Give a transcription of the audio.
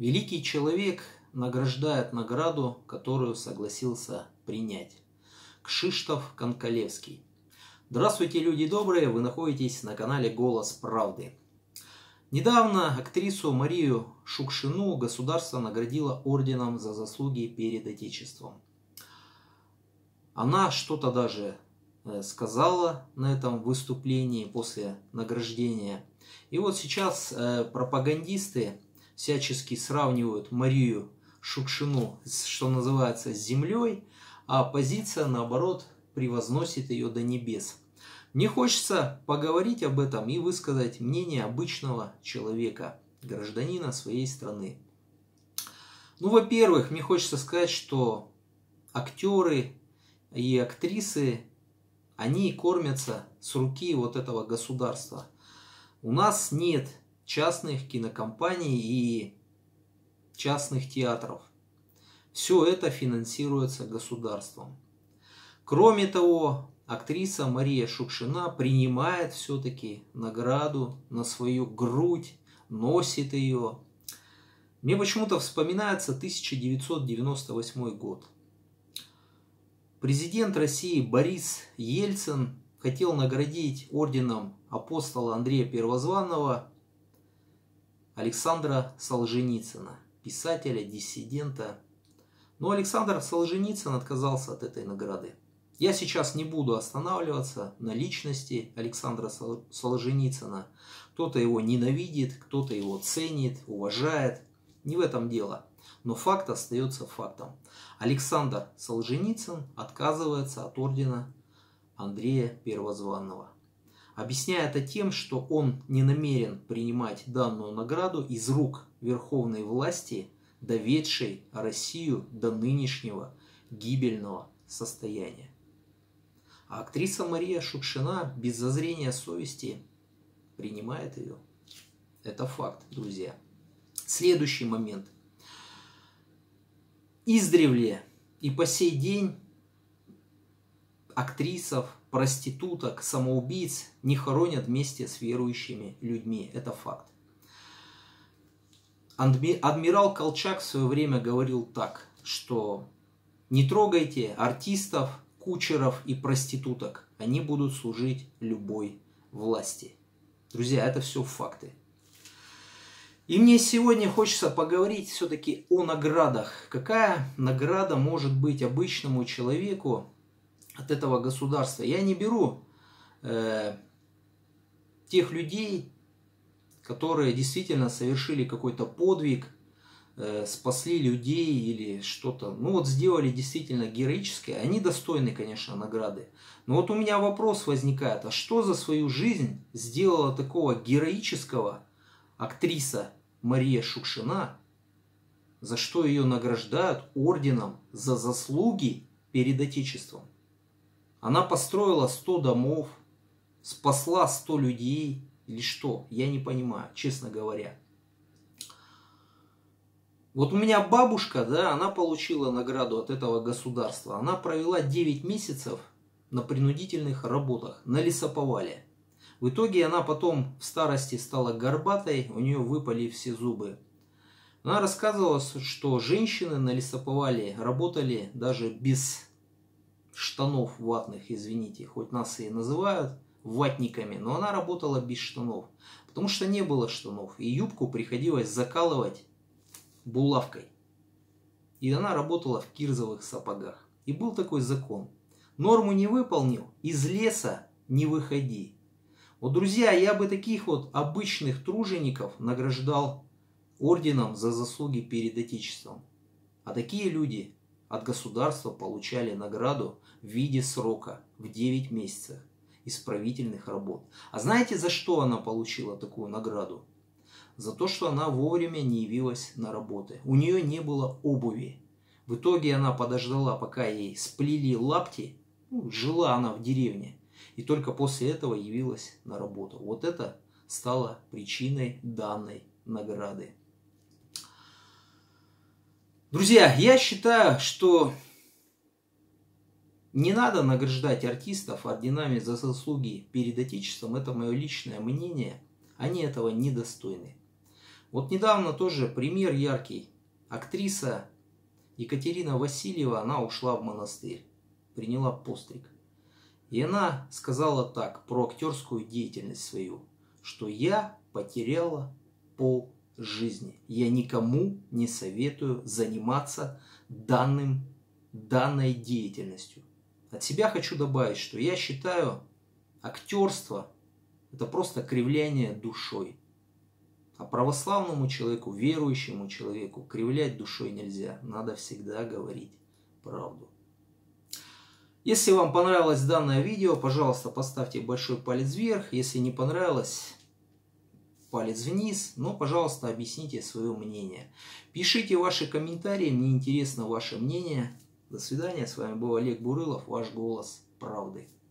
Великий человек награждает награду, которую согласился принять. Кшиштоф Конкалевский. Здравствуйте, люди добрые, вы находитесь на канале «Голос правды». Недавно актрису Марию Шукшину государство наградило орденом за заслуги перед Отечеством. Она что-то даже сказала на этом выступлении после награждения. И вот сейчас пропагандисты всячески сравнивают Марию Шукшину, что называется, с землей, а оппозиция, наоборот, превозносит ее до небес. Мне хочется поговорить об этом и высказать мнение обычного человека, гражданина своей страны. Ну, во-первых, мне хочется сказать, что актеры и актрисы, они кормятся с руки вот этого государства. У нас нет частных кинокомпаний и частных театров. Все это финансируется государством. Кроме того, актриса Мария Шукшина принимает все-таки награду на свою грудь, носит ее. Мне почему-то вспоминается 1998 год. Президент России Борис Ельцин хотел наградить орденом апостола Андрея Первозванного Александра Солженицына, писателя, диссидента. Но Александр Солженицын отказался от этой награды. Я сейчас не буду останавливаться на личности Александра Солженицына. Кто-то его ненавидит, кто-то его ценит, уважает. Не в этом дело. Но факт остается фактом. Александр Солженицын отказывается от ордена Андрея Первозванного. Объясняя это тем, что он не намерен принимать данную награду из рук верховной власти, доведшей Россию до нынешнего гибельного состояния. А актриса Мария Шукшина без зазрения совести принимает ее. Это факт, друзья. Следующий момент. Издревле и по сей день актрисов, проституток, самоубийц не хоронят вместе с верующими людьми. Это факт. Адмирал Колчак в свое время говорил так, что не трогайте артистов, кучеров и проституток. Они будут служить любой власти. Друзья, это все факты. И мне сегодня хочется поговорить все-таки о наградах. Какая награда может быть обычному человеку от этого государства? Я не беру тех людей, которые действительно совершили какой-то подвиг, спасли людей или что-то, ну вот сделали действительно героическое. Они достойны, конечно, награды. Но вот у меня вопрос возникает, а что за свою жизнь сделала такого героического актриса Мария Шукшина, за что ее награждают орденом за заслуги перед Отечеством? Она построила 100 домов, спасла 100 людей или что? Я не понимаю, честно говоря. Вот у меня бабушка, да, она получила награду от этого государства. Она провела 9 месяцев на принудительных работах, на лесоповале. В итоге она потом в старости стала горбатой, у нее выпали все зубы. Она рассказывала, что женщины на лесоповале работали даже без штанов ватных, извините, хоть нас и называют ватниками, но она работала без штанов, потому что не было штанов, и юбку приходилось закалывать булавкой. И она работала в кирзовых сапогах. И был такой закон. Норму не выполнил, из леса не выходи. Вот, друзья, я бы таких вот обычных тружеников награждал орденом за заслуги перед Отечеством. А такие люди от государства получали награду в виде срока в 9 месяцев исправительных работ. А знаете, за что она получила такую награду? За то, что она вовремя не явилась на работу. У нее не было обуви. В итоге она подождала, пока ей сплели лапти. Жила она в деревне. И только после этого явилась на работу. Вот это стало причиной данной награды. Друзья, я считаю, что не надо награждать артистов орденами за заслуги перед Отечеством. Это мое личное мнение. Они этого недостойны. Вот недавно тоже пример яркий. Актриса Екатерина Васильева, она ушла в монастырь, приняла постриг. И она сказала так про актерскую деятельность свою, что я потеряла полжизни. Я никому не советую заниматься данной деятельностью. От себя хочу добавить, что я считаю, актерство – это просто кривляние душой. А православному человеку, верующему человеку кривлять душой нельзя. Надо всегда говорить правду. Если вам понравилось данное видео, пожалуйста, поставьте большой палец вверх. Если не понравилось, палец вниз. Но, пожалуйста, объясните свое мнение. Пишите ваши комментарии, мне интересно ваше мнение. До свидания. С вами был Олег Бурылов, ваш голос правды.